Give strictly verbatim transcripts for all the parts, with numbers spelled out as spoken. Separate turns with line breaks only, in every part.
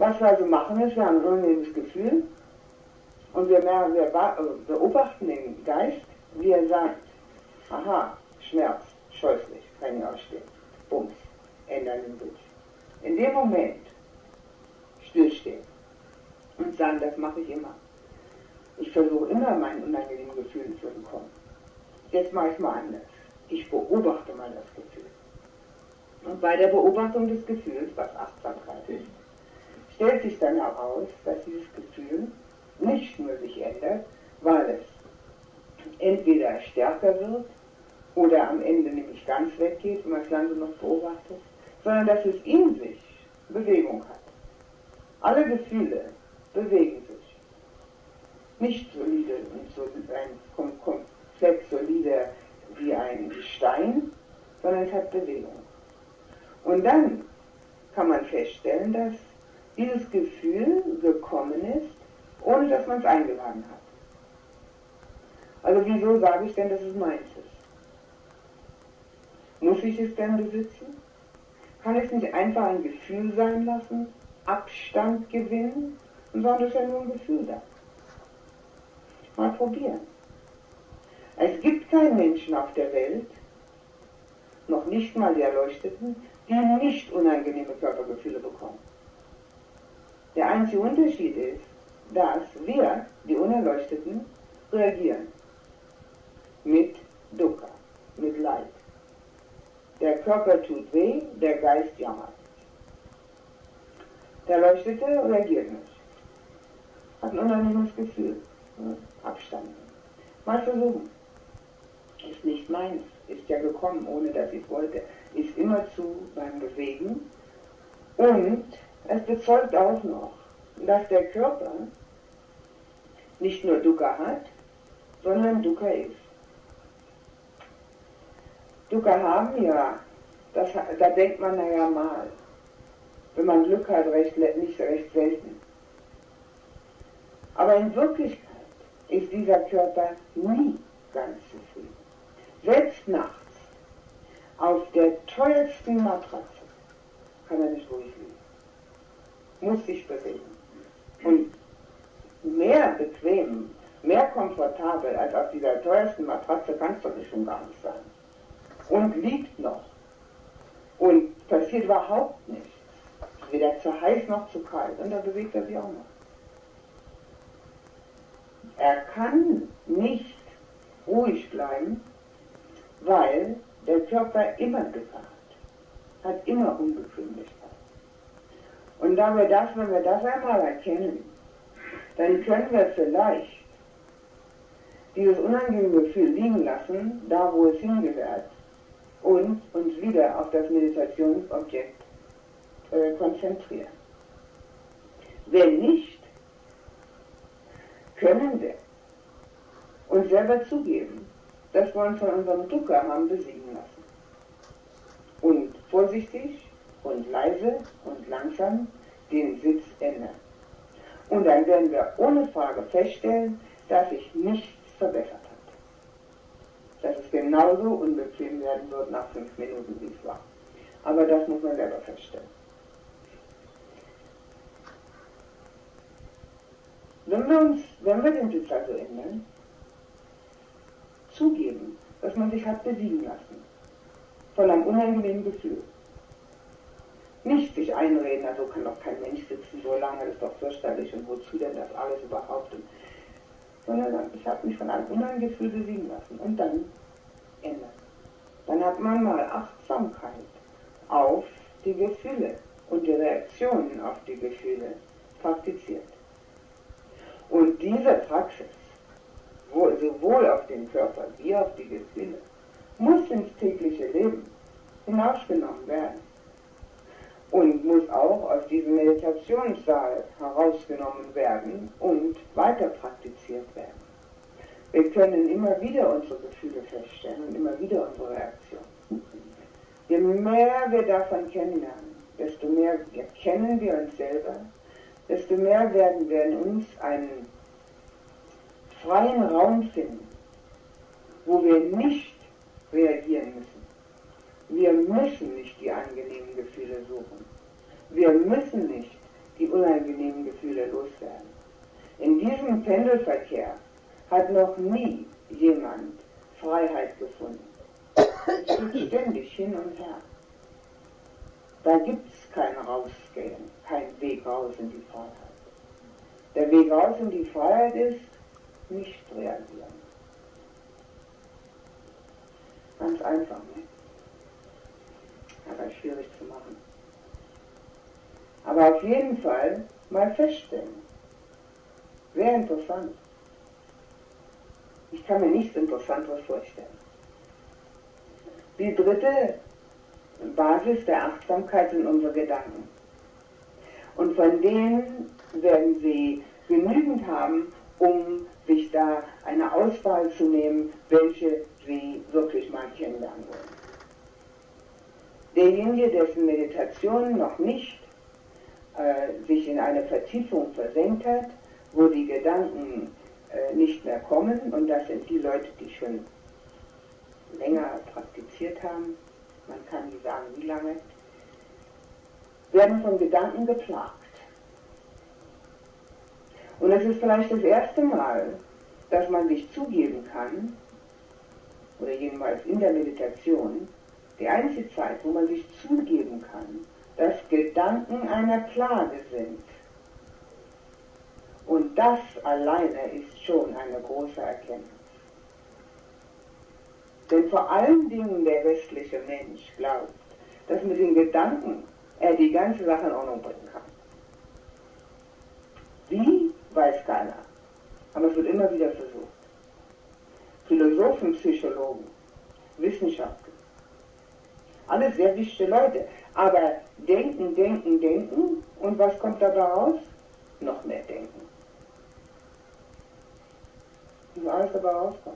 Was wir also machen ist, wir haben ein unangenehmes Gefühl und wir, merken, wir beobachten den Geist, wie er sagt, aha, Schmerz, scheußlich, kann ich ausstehen, Bums, ändern den Bild. In dem Moment stillstehen und sagen, das mache ich immer. Ich versuche immer, meinen unangenehmen Gefühlen zu entkommen. Jetzt mache ich es mal anders. Ich beobachte mal das Gefühl. Und bei der Beobachtung des Gefühls, was Achtsamkeit ist, stellt sich dann heraus, dass dieses Gefühl nicht nur sich ändert, weil es entweder stärker wird oder am Ende nämlich ganz weggeht, wenn man es lange noch beobachtet, sondern dass es in sich Bewegung hat. Alle Gefühle bewegen sich. Nicht solide und so ein komplett solide wie ein Stein, sondern es hat Bewegung. Und dann kann man feststellen, dass dieses Gefühl gekommen ist, ohne dass man es eingeladen hat. Also wieso sage ich denn, dass es meins ist? Muss ich es denn besitzen? Kann es nicht einfach ein Gefühl sein lassen, Abstand gewinnen und sagen, das ist ja nur ein Gefühl da. Mal probieren. Es gibt keinen Menschen auf der Welt, noch nicht mal die Erleuchteten, die nicht unangenehme Körpergefühle bekommen. Der einzige Unterschied ist, dass wir, die Unerleuchteten, reagieren. Mit Dukkha, mit Leid. Der Körper tut weh, der Geist jammert. Der Erleuchtete reagiert nicht. Hat ein unangenehmes Gefühl. Abstand. Mal versuchen. Ist nicht meins, ist ja gekommen, ohne dass ich wollte. Ist immerzu beim Bewegen. Und es bezeugt auch noch, dass der Körper nicht nur Dukkha hat, sondern Dukkha ist. Dukkha haben ja, das, da denkt man naja mal, wenn man Glück hat, recht, nicht recht selten. Aber in Wirklichkeit ist dieser Körper nie ganz zufrieden. Selbst nachts, auf der teuersten Matratze, kann er nicht ruhig liegen. Muss sich bewegen. Und mehr bequem, mehr komfortabel als auf dieser teuersten Matratze kann es doch schon gar nicht sein. Und liegt noch. Und passiert überhaupt nichts. Weder zu heiß noch zu kalt. Und da bewegt er sich auch noch. Er kann nicht ruhig bleiben, weil der Körper immer Dukkha hat, hat immer Unbequemlichkeit. Und da wir das, wenn wir das einmal erkennen, dann können wir vielleicht dieses unangenehme Gefühl liegen lassen, da wo es hingehört, und uns wieder auf das Meditationsobjekt äh, konzentrieren. Wenn nicht, können wir uns selber zugeben, dass wir uns von unserem Dukkha haben besiegen lassen. Und vorsichtig und leise und langsam den Sitz ändern. Und dann werden wir ohne Frage feststellen, dass sich nichts verbessert hat. Dass es genauso unbequem werden wird nach fünf Minuten, wie es war. Aber das muss man selber feststellen. Wenn wir uns, wenn wir den Sitz also ändern, zugeben, dass man sich hat besiegen lassen, von einem unangenehmen Gefühl. Nicht sich einreden, also kann doch kein Mensch sitzen so lange, das ist doch fürchterlich und wozu denn das alles überhaupt? Und, sondern ich habe mich von einem unangenehmen Gefühl besiegen lassen und dann ändern. Dann hat man mal Achtsamkeit auf die Gefühle und die Reaktionen auf die Gefühle praktiziert. Und diese Praxis, sowohl auf den Körper wie auf die Gefühle, muss ins tägliche Leben hinausgenommen werden und muss auch aus diesem Meditationssaal herausgenommen werden und weiter praktiziert werden. Wir können immer wieder unsere Gefühle feststellen und immer wieder unsere Reaktionen. Je mehr wir davon kennenlernen, desto mehr erkennen wir uns selber, desto mehr werden wir in uns einen freien Raum finden, wo wir nicht reagieren müssen. Wir müssen nicht die angenehmen Gefühle suchen. Wir müssen nicht die unangenehmen Gefühle loswerden. In diesem Pendelverkehr hat noch nie jemand Freiheit gefunden. Es geht ständig hin und her. Da gibt es kein Rausgehen, kein Weg raus in die Freiheit. Der Weg raus in die Freiheit ist, nicht reagieren. Ganz einfach, ne? Aber schwierig zu machen. Aber auf jeden Fall mal feststellen. Sehr interessant. Ich kann mir nichts Interessanteres vorstellen. Die dritte Basis der Achtsamkeit sind unsere Gedanken. Und von denen werden Sie genügend haben, um sich da eine Auswahl zu nehmen, welche Sie wirklich mal kennenlernen wollen. Derjenige, dessen Meditation noch nicht äh, sich in eine Vertiefung versenkt hat, wo die Gedanken äh, nicht mehr kommen, und das sind die Leute, die schon länger praktiziert haben, man kann nicht sagen wie lange, werden von Gedanken geplagt. Und es ist vielleicht das erste Mal, dass man sich zugeben kann, oder jedenfalls in der Meditation, die einzige Zeit, wo man sich zugeben kann, dass Gedanken eine Plage sind. Und das alleine ist schon eine große Erkenntnis. Denn vor allen Dingen der westliche Mensch glaubt, dass mit den Gedanken er die ganze Sache in Ordnung bringen kann. Wie, weiß keiner. Aber es wird immer wieder versucht. Philosophen, Psychologen, Wissenschaftler, alles sehr wichtige Leute. Aber denken, denken, denken, und was kommt dabei raus? Noch mehr denken. Und alles dabei rauskommt.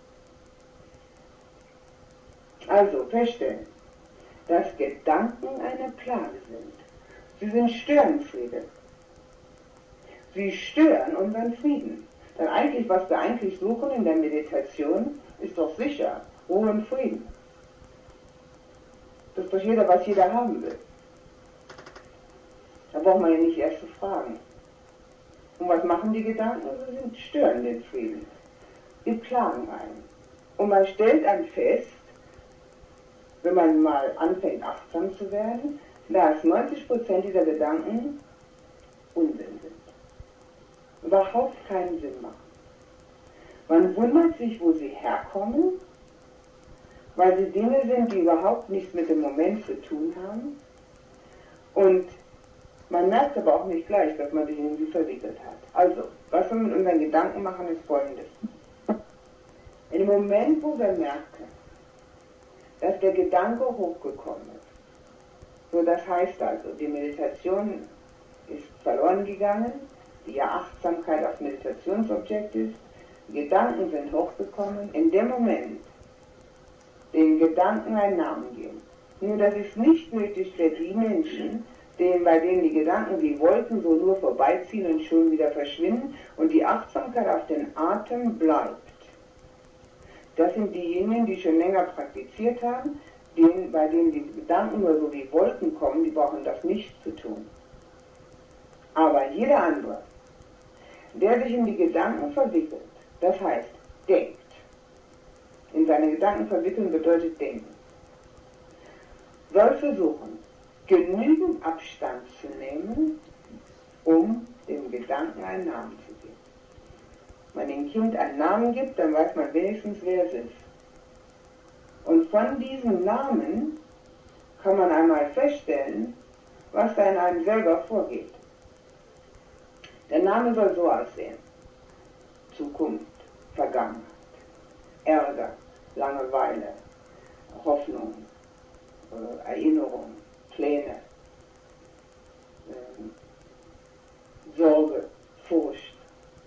Also feststellen, dass Gedanken eine Plage sind. Sie sind Störenfriede. Sie stören unseren Frieden. Denn eigentlich, was wir eigentlich suchen in der Meditation, ist doch sicher Ruhe und Frieden. Das ist doch jeder, was jeder haben will. Da braucht man ja nicht erst zu fragen. Und was machen die Gedanken? Sie sind stören den Frieden. Sie plagen einen. Und man stellt dann fest, wenn man mal anfängt achtsam zu werden, dass neunzig Prozent dieser Gedanken Unsinn sind. Überhaupt keinen Sinn machen. Man wundert sich, wo sie herkommen, weil sie Dinge sind, die überhaupt nichts mit dem Moment zu tun haben. Und man merkt aber auch nicht gleich, dass man sich in sie verwickelt hat. Also, was wir mit unseren Gedanken machen, ist Folgendes. In dem Moment, wo wir merken, dass der Gedanke hochgekommen ist, so das heißt also, die Meditation ist verloren gegangen, die ja Achtsamkeit als Meditationsobjekt ist, die Gedanken sind hochgekommen, in dem Moment den Gedanken einen Namen geben. Nur das ist nicht nötig für die Menschen, denen, bei denen die Gedanken wie Wolken so nur vorbeiziehen und schon wieder verschwinden und die Achtsamkeit auf den Atem bleibt. Das sind diejenigen, die schon länger praktiziert haben, denen, bei denen die Gedanken nur so wie Wolken kommen, die brauchen das nicht zu tun. Aber jeder andere, der sich in die Gedanken verwickelt, das heißt, denkt, in seine Gedanken verwickeln bedeutet denken, soll versuchen, genügend Abstand zu nehmen, um dem Gedanken einen Namen zu geben. Wenn man dem Kind einen Namen gibt, dann weiß man wenigstens, wer es ist. Und von diesem Namen kann man einmal feststellen, was da in einem selber vorgeht. Der Name soll so aussehen: Zukunft, Vergangenheit, Ärger, Langeweile, Hoffnung, äh, Erinnerung, Pläne, äh, Sorge, Furcht.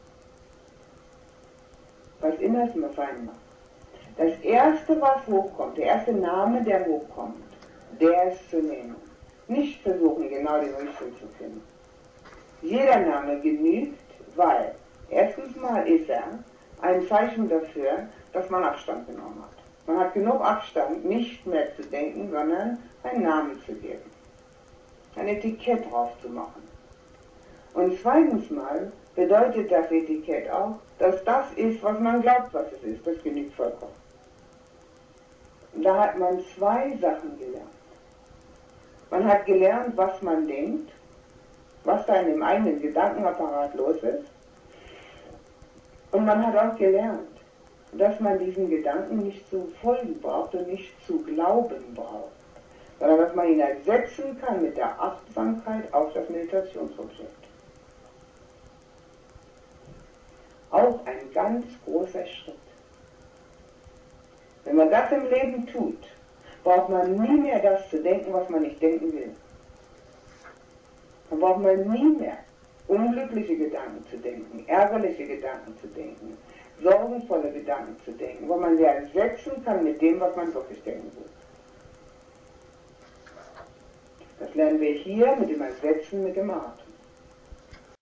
Was immer es mir fein macht. Das erste, was hochkommt, der erste Name, der hochkommt, der ist zu nehmen. Nicht versuchen, genau den richtigen zu finden. Jeder Name genügt, weil erstens mal ist er ein Zeichen dafür, dass man Abstand genommen hat. Man hat genug Abstand, nicht mehr zu denken, sondern einen Namen zu geben. Ein Etikett drauf zu machen. Und zweitens mal bedeutet das Etikett auch, dass das ist, was man glaubt, was es ist. Das genügt vollkommen. Und da hat man zwei Sachen gelernt. Man hat gelernt, was man denkt, was da in dem eigenen Gedankenapparat los ist. Und man hat auch gelernt, dass man diesen Gedanken nicht zu folgen braucht und nicht zu glauben braucht, sondern dass man ihn ersetzen kann mit der Achtsamkeit auf das Meditationsobjekt. Auch ein ganz großer Schritt. Wenn man das im Leben tut, braucht man nie mehr das zu denken, was man nicht denken will. Dann braucht man nie mehr unglückliche Gedanken zu denken, ärgerliche Gedanken zu denken, sorgenvolle Gedanken zu denken, wo man sie ersetzen kann mit dem, was man wirklich denken will. Das lernen wir hier mit dem Ersetzen mit dem Atem.